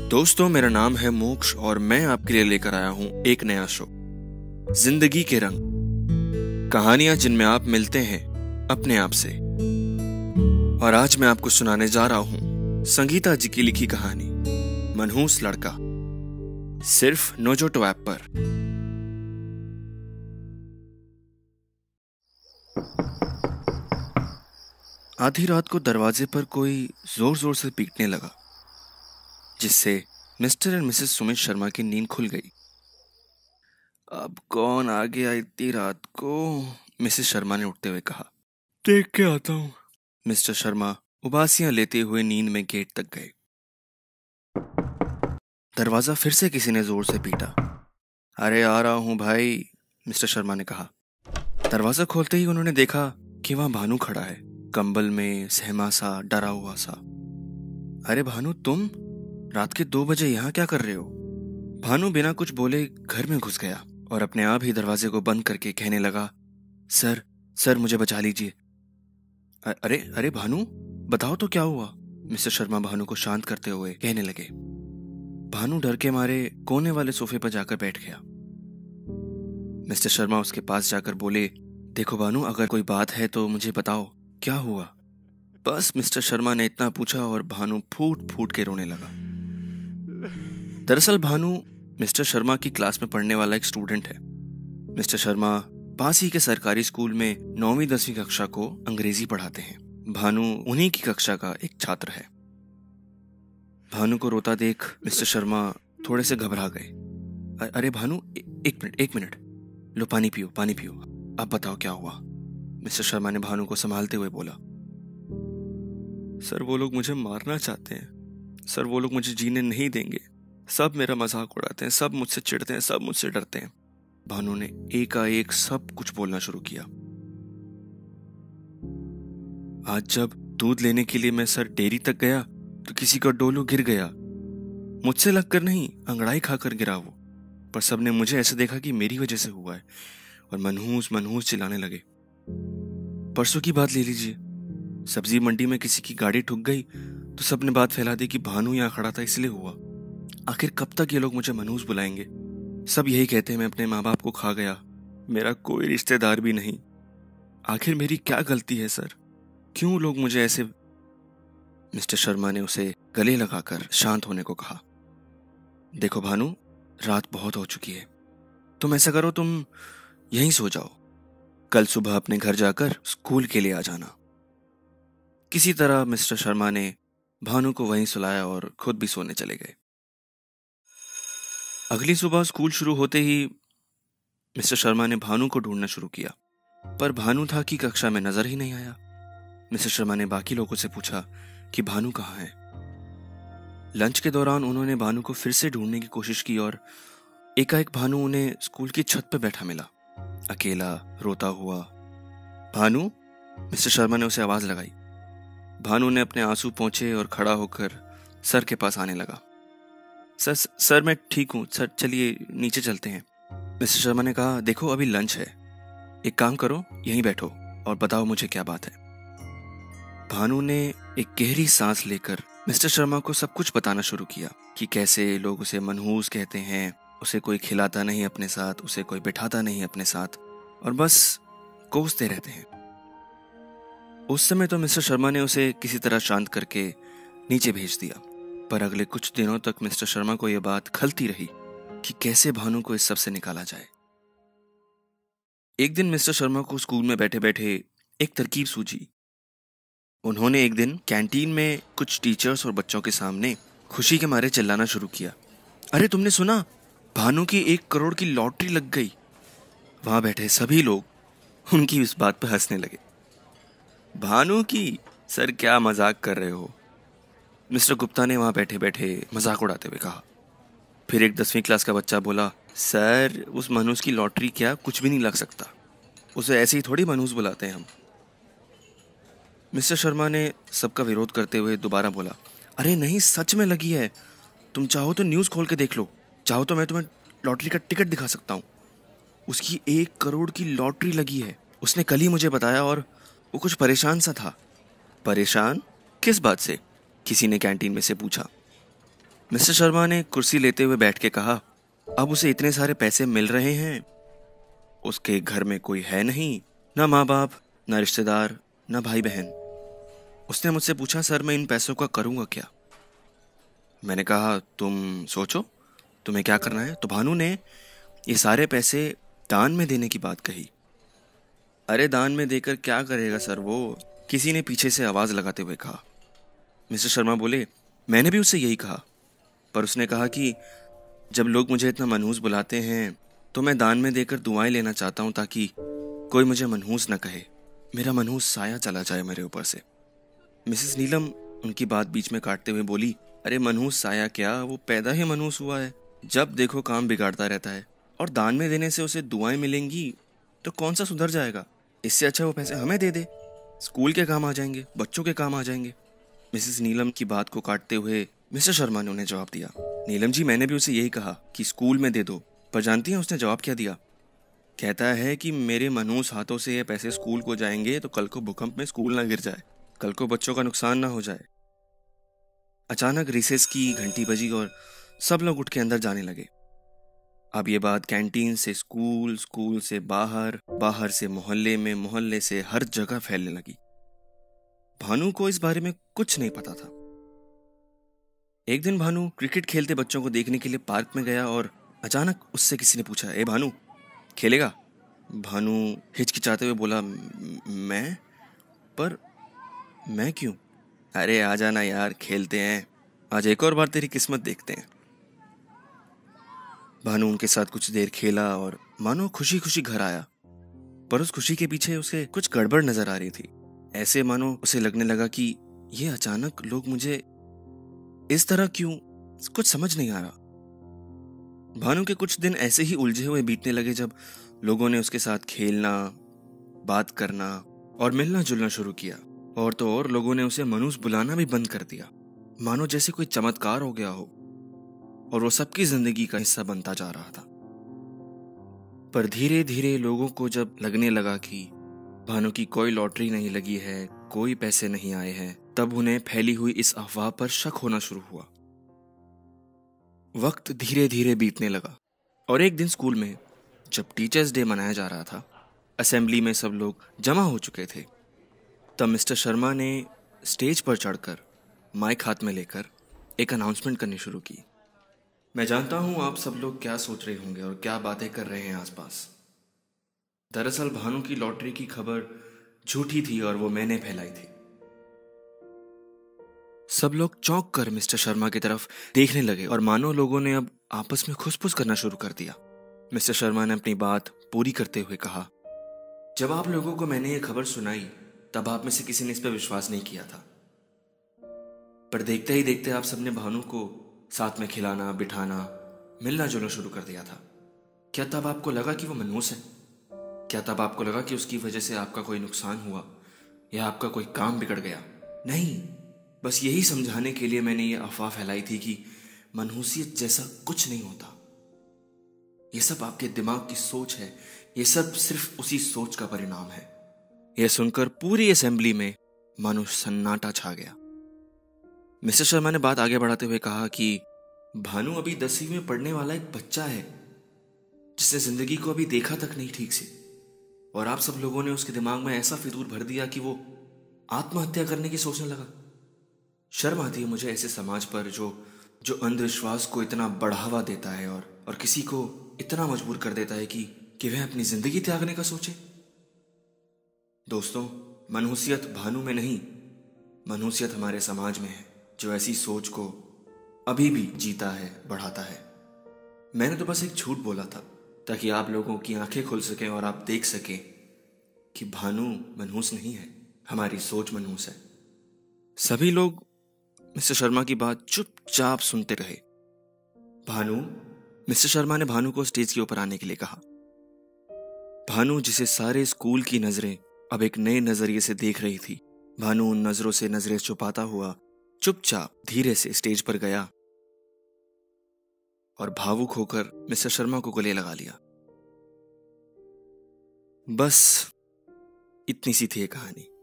दोस्तों, मेरा नाम है मोक्ष और मैं आपके लिए लेकर आया हूं एक नया शो, जिंदगी के रंग। कहानियां जिनमें आप मिलते हैं अपने आप से। और आज मैं आपको सुनाने जा रहा हूं संगीता जी की लिखी कहानी मनहूस लड़का, सिर्फ नोजोटो ऐप पर। आधी रात को दरवाजे पर कोई जोर जोर से पीटने लगा, जिससे Mr and Mrs Sumit Sharma की नींद खुल गई। अब कौन आ गया इतनी रात को? मिसेस शर्मा ने उठते हुए कहा। देख के आता हूँ। मिस्टर शर्मा उबासियां लेते हुए नींद में गेट तक गए। दरवाजा फिर से किसी ने जोर से पीटा। अरे आ रहा हूं भाई, मिस्टर शर्मा ने कहा। दरवाजा खोलते ही उन्होंने देखा कि वहां भानु खड़ा है, कंबल में सहमा सा, डरा हुआ सा। अरे भानु, तुम रात के 2 बजे यहाँ क्या कर रहे हो? भानु बिना कुछ बोले घर में घुस गया और अपने आप ही दरवाजे को बंद करके कहने लगा, सर मुझे बचा लीजिए। अरे अरे भानु, बताओ तो क्या हुआ? मिस्टर शर्मा भानु को शांत करते हुए कहने लगे। भानु डर के मारे कोने वाले सोफे पर जाकर बैठ गया। मिस्टर शर्मा उसके पास जाकर बोले, देखो भानु, अगर कोई बात है तो मुझे बताओ, क्या हुआ? बस मिस्टर शर्मा ने इतना पूछा और भानु फूट फूट के रोने लगा। दरअसल भानु मिस्टर शर्मा की क्लास में पढ़ने वाला एक स्टूडेंट है। मिस्टर शर्मा पास ही के सरकारी स्कूल में 9वीं 10वीं कक्षा को अंग्रेजी पढ़ाते हैं। भानु उन्हीं की कक्षा का एक छात्र है। भानु को रोता देख मिस्टर शर्मा थोड़े से घबरा गए। अरे भानु, एक मिनट, लो पानी पियो। अब बताओ क्या हुआ? मिस्टर शर्मा ने भानु को संभालते हुए बोला। सर, वो लोग मुझे मारना चाहते हैं। सर, वो लोग मुझे जीने नहीं देंगे। सब मेरा मजाक उड़ाते हैं, सब मुझसे चिढ़ते हैं, सब मुझसे डरते हैं। भानु ने एकाएक सब कुछ बोलना शुरू किया। आज जब दूध लेने के लिए मैं सर डेयरी तक गया तो किसी का डोलू गिर गया। मुझसे लगकर नहीं, अंगड़ाई खाकर गिरा वो। पर सबने मुझे ऐसे देखा कि मेरी वजह से हुआ है और मनहूस चिल्लाने लगे। परसों की बात ले लीजिए, सब्जी मंडी में किसी की गाड़ी ठुक गई तो सबने बात फैला दी कि भानु यहाँ खड़ा था इसलिए हुआ। आखिर कब तक ये लोग मुझे मनहूस बुलाएंगे? सब यही कहते हैं मैं अपने माँ बाप को खा गया, मेरा कोई रिश्तेदार भी नहीं। आखिर मेरी क्या गलती है सर? क्यों लोग मुझे ऐसे? मिस्टर शर्मा ने उसे गले लगाकर शांत होने को कहा। देखो भानु, रात बहुत हो चुकी है। तुम ऐसा करो, तुम यहीं सो जाओ। कल सुबह अपने घर जाकर स्कूल के लिए आ जाना। किसी तरह मिस्टर शर्मा ने भानु को वहीं सुलाया और खुद भी सोने चले गए। अगली सुबह स्कूल शुरू होते ही मिस्टर शर्मा ने भानु को ढूंढना शुरू किया, पर भानु था कि कक्षा में नजर ही नहीं आया। मिस्टर शर्मा ने बाकी लोगों से पूछा कि भानु कहाँ है। लंच के दौरान उन्होंने भानु को फिर से ढूंढने की कोशिश की और एकाएक भानु उन्हें स्कूल की छत पर बैठा मिला, अकेला, रोता हुआ। भानु, मिस्टर शर्मा ने उसे आवाज लगाई। भानु ने अपने आंसू पोंछे और खड़ा होकर सर के पास आने लगा। सर मैं ठीक हूँ सर, चलिए नीचे चलते हैं। मिस्टर शर्मा ने कहा, देखो अभी लंच है, एक काम करो, यहीं बैठो और बताओ मुझे क्या बात है। भानु ने एक गहरी सांस लेकर मिस्टर शर्मा को सब कुछ बताना शुरू किया कि कैसे लोग उसे मनहूस कहते हैं, उसे कोई खिलाता नहीं अपने साथ, उसे कोई बिठाता नहीं अपने साथ और बस कोसते रहते हैं। उस समय तो मिस्टर शर्मा ने उसे किसी तरह शांत करके नीचे भेज दिया, पर अगले कुछ दिनों तक मिस्टर शर्मा को यह बात खलती रही कि कैसे भानु को इस सब से निकाला जाए। एक दिन मिस्टर शर्मा को स्कूल में बैठे बैठे एक तरकीब सूझी। उन्होंने एक दिन कैंटीन में कुछ टीचर्स और बच्चों के सामने खुशी के मारे चिल्लाना शुरू किया, अरे तुमने सुना, भानु की 1 करोड़ की लॉटरी लग गई। वहां बैठे सभी लोग उनकी इस बात पर हंसने लगे। भानु की? सर क्या मजाक कर रहे हो? मिस्टर गुप्ता ने वहां बैठे बैठे मजाक उड़ाते हुए कहा। फिर एक 10वीं क्लास का बच्चा बोला, सर उस मनहूस की लॉटरी क्या, कुछ भी नहीं लग सकता, उसे ऐसे ही थोड़ी मनहूस बुलाते हैं हम। मिस्टर शर्मा ने सबका विरोध करते हुए दोबारा बोला, अरे नहीं, सच में लगी है, तुम चाहो तो न्यूज़ खोल के देख लो, चाहो तो मैं तुम्हें लॉटरी का टिकट दिखा सकता हूँ। उसकी 1 करोड़ की लॉटरी लगी है, उसने कल ही मुझे बताया और वो कुछ परेशान सा था। परेशान? किस बात से? किसी ने कैंटीन में से पूछा। मिस्टर शर्मा ने कुर्सी लेते हुए बैठ के कहा, अब उसे इतने सारे पैसे मिल रहे हैं, उसके घर में कोई है नहीं, ना माँ बाप, ना रिश्तेदार, ना भाई बहन। उसने मुझसे पूछा, सर मैं इन पैसों का करूँगा क्या? मैंने कहा, तुम सोचो तुम्हें क्या करना है। तो भानु ने ये सारे पैसे दान में देने की बात कही। अरे दान में देकर क्या करेगा सर वो? किसी ने पीछे से आवाज़ लगाते हुए कहा। मिस्टर शर्मा बोले, मैंने भी उससे यही कहा, पर उसने कहा कि जब लोग मुझे इतना मनहूस बुलाते हैं तो मैं दान में देकर दुआएं लेना चाहता हूं ताकि कोई मुझे मनहूस न कहे, मेरा मनहूस साया चला जाए मेरे ऊपर से। मिसेस नीलम उनकी बात बीच में काटते हुए बोली, अरे मनहूस साया क्या, वो पैदा ही मनहूस हुआ है, जब देखो काम बिगाड़ता रहता है, और दान में देने से उसे दुआएं मिलेंगी तो कौन सा सुधर जाएगा? इससे अच्छा वो पैसे हमें दे दे, स्कूल के काम आ जाएंगे, बच्चों के काम आ जाएंगे। मिसेस नीलम की बात को काटते हुए मिस्टर शर्मा ने उन्हें जवाब दिया, नीलम जी मैंने भी उसे यही कहा कि स्कूल में दे दो, पर जानती हैं उसने जवाब क्या दिया? कहता है कि मेरे मनहूस हाथों से ये पैसे स्कूल को जाएंगे तो कल को भूकंप में स्कूल ना गिर जाए, कल को बच्चों का नुकसान ना हो जाए। अचानक रिसेस की घंटी बजी और सब लोग उठ के अंदर जाने लगे। अब ये बात कैंटीन से स्कूल, स्कूल से बाहर, बाहर से मोहल्ले में, मोहल्ले से हर जगह फैलने लगी। भानु को इस बारे में कुछ नहीं पता था। एक दिन भानु क्रिकेट खेलते बच्चों को देखने के लिए पार्क में गया और अचानक उससे किसी ने पूछा, ए भानु खेलेगा? भानु हिचकिचाते हुए बोला, मैं? पर मैं क्यों? अरे आ जाना यार, खेलते हैं, आज एक और बार तेरी किस्मत देखते हैं। भानु उनके साथ कुछ देर खेला और मानो खुशी खुशी घर आया, पर उस खुशी के पीछे उसे कुछ गड़बड़ नजर आ रही थी। ऐसे मानो उसे लगने लगा कि ये अचानक लोग मुझे इस तरह क्यों, कुछ समझ नहीं आ रहा। भानु के कुछ दिन ऐसे ही उलझे हुए बीतने लगे जब लोगों ने उसके साथ खेलना, बात करना और मिलना जुलना शुरू किया, और तो और लोगों ने उसे मनहूस बुलाना भी बंद कर दिया, मानो जैसे कोई चमत्कार हो गया हो और वो सबकी जिंदगी का हिस्सा बनता जा रहा था। पर धीरे धीरे लोगों को जब लगने लगा कि भानु की कोई लॉटरी नहीं लगी है, कोई पैसे नहीं आए हैं, तब उन्हें फैली हुई इस अफवाह पर शक होना शुरू हुआ। वक्त धीरे धीरे बीतने लगा और एक दिन स्कूल में जब टीचर्स डे मनाया जा रहा था, असेंबली में सब लोग जमा हो चुके थे, तब मिस्टर शर्मा ने स्टेज पर चढ़कर माइक हाथ में लेकर एक अनाउंसमेंट करनी शुरू की। मैं जानता हूं आप सब लोग क्या सोच रहे होंगे और क्या बातें कर रहे हैं आसपास। दरअसल भानु की लॉटरी की खबर झूठी थी और वो मैंने फैलाई थी। सब लोग चौंक कर मिस्टर शर्मा की तरफ देखने लगे और मानो लोगों ने अब आपस में खुसफुस करना शुरू कर दिया। मिस्टर शर्मा ने अपनी बात पूरी करते हुए कहा, जब आप लोगों को मैंने ये खबर सुनाई तब आप में से किसी ने इस पर विश्वास नहीं किया था, पर देखते ही देखते आप सबने भानु को साथ में खिलाना, बिठाना, मिलना जुलना शुरू कर दिया था। क्या तब आपको लगा कि वो मनहूस है? क्या तब आपको लगा कि उसकी वजह से आपका कोई नुकसान हुआ या आपका कोई काम बिगड़ गया? नहीं, बस यही समझाने के लिए मैंने ये अफवाह फैलाई थी कि मनहूसियत जैसा कुछ नहीं होता। ये सब आपके दिमाग की सोच है, ये सब सिर्फ उसी सोच का परिणाम है। यह सुनकर पूरी असेंबली में मानो सन्नाटा छा गया। मिस्टर शर्मा ने बात आगे बढ़ाते हुए कहा कि भानु अभी 10वीं में पढ़ने वाला एक बच्चा है जिसने जिंदगी को अभी देखा तक नहीं ठीक से, और आप सब लोगों ने उसके दिमाग में ऐसा फितूर भर दिया कि वो आत्महत्या करने की सोचने लगा। शर्म आती है मुझे ऐसे समाज पर जो अंधविश्वास को इतना बढ़ावा देता है और किसी को इतना मजबूर कर देता है कि वह अपनी जिंदगी त्यागने का सोचे। दोस्तों, मनहूसियत भानु में नहीं, मनहूसियत हमारे समाज में है जो ऐसी सोच को अभी भी जीता है, बढ़ाता है। मैंने तो बस एक झूठ बोला था ताकि आप लोगों की आंखें खुल सकें और आप देख सकें कि भानु मनहूस नहीं है, हमारी सोच मनहूस है। सभी लोग मिस्टर शर्मा की बात चुपचाप सुनते रहे। मिस्टर शर्मा ने भानु को स्टेज के ऊपर आने के लिए कहा। भानु, जिसे सारे स्कूल की नजरें अब एक नए नजरिए से देख रही थी, भानु उन नजरों से नजरें छुपाता हुआ चुपचाप धीरे से स्टेज पर गया और भावुक होकर मिस्टर शर्मा को गले लगा लिया। बस इतनी सी थी ये कहानी।